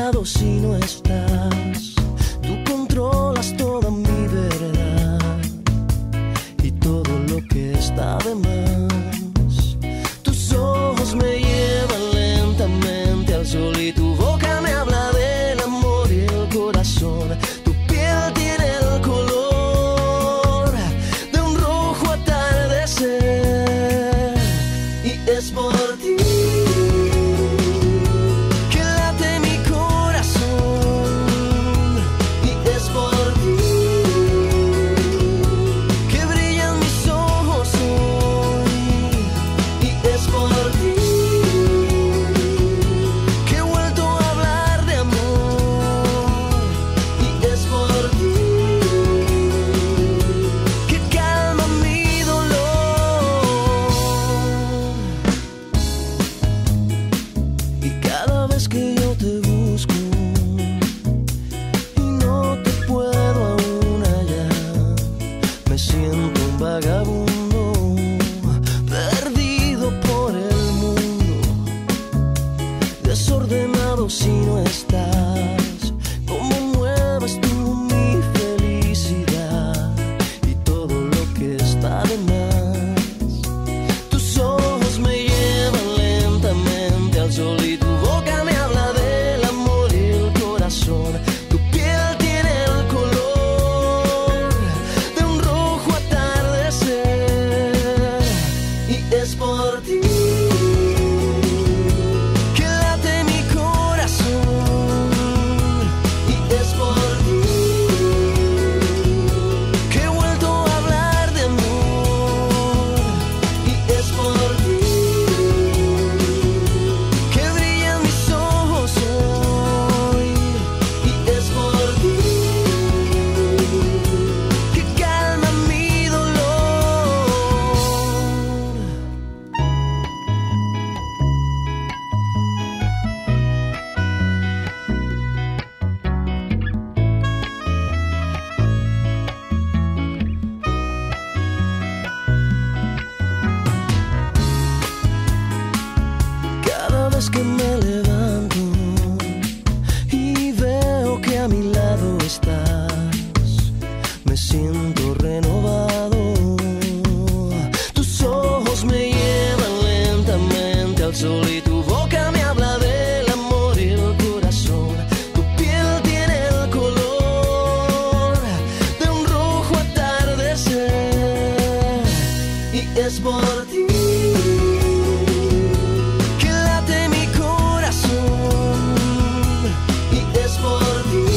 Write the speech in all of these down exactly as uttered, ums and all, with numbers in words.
lado si no estás. Tú controlas toda mi verdad y todo lo que está de más. Tus ojos me llevan lentamente al sol y tu boca me habla del amor y el corazón. Tu piel tiene el color de un rojo atardecer y es por ti que late mi corazón y es por ti que brillan mis ojos hoy y es por ti que he vuelto a hablar de amor y es por ti que calma mi dolor. Y cada vez que yo te busco y no te puedo aún hallar, me siento un vagabundo perdido por el mundo, desordenado si no estás. Cómo mueves tú mi felicidad y todo lo que está de más. Tus ojos me llevan lentamente al sol y tu boca me habla del amor y el corazón. Tu piel tiene el color de un rojo atardecer y es por ti que late mi corazón y es por ti que he vuelto a hablar de amor y es por ti que brillan mis ojos hoy y es por ti que calma mi dolor. Cada vez que me levanto y veo que a mi lado estás, me siento renovado. Tus ojos me llevan lentamente al sol y tu boca me habla del amor y el corazón. Tu piel tiene el color de un rojo atardecer y es por ti que late mi corazón y es por ti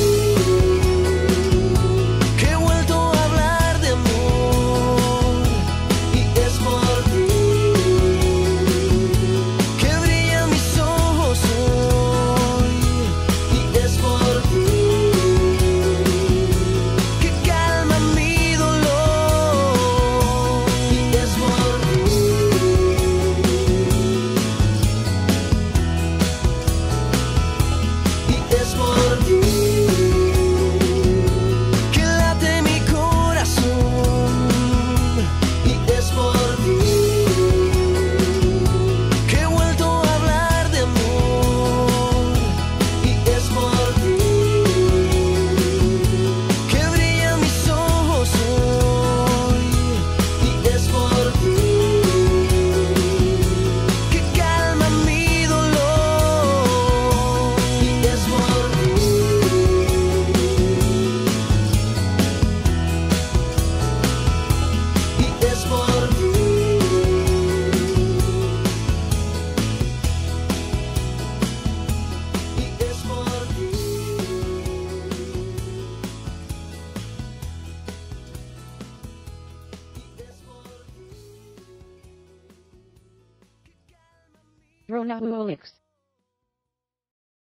que he vuelto a hablar de amor y es por ti que brillan mis ojos hoy y es por ti que calma mi dolor y es por ti y es por ti que late mi corazón y es por ti que he vuelto a hablar de amor y es por ti que brillan mis ojos hoy y es por ti que calma mi dolor y es por ti y es por ti. Y es por ti. Ronaholics.